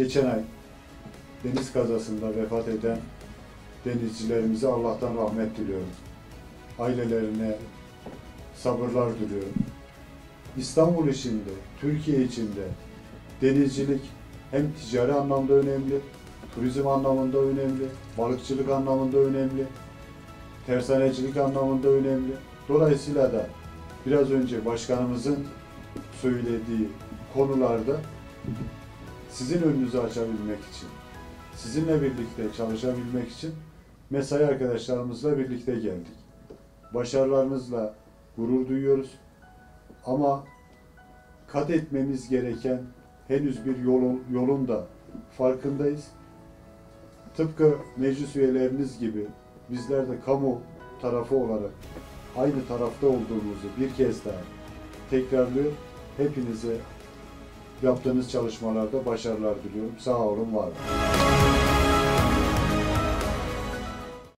geçen ay deniz kazasında vefat eden denizcilerimize Allah'tan rahmet diliyorum. Ailelerine sabırlar diliyorum. İstanbul içinde, Türkiye içinde denizcilik hem ticari anlamda önemli, turizm anlamında önemli, balıkçılık anlamında önemli, tersanecilik anlamında önemli. Dolayısıyla da biraz önce başkanımızın söylediği konularda sizin önünüzü açabilmek için, sizinle birlikte çalışabilmek için mesai arkadaşlarımızla birlikte geldik. Başarılarınızla gurur duyuyoruz. Ama kat etmemiz gereken henüz bir yolun da farkındayız. Tıpkı meclis üyeleriniz gibi bizler de kamu tarafı olarak aynı tarafta olduğumuzu bir kez daha tekrarlıyor. Hepinize yaptığınız çalışmalarda başarılar diliyorum. Sağ olun, var olun.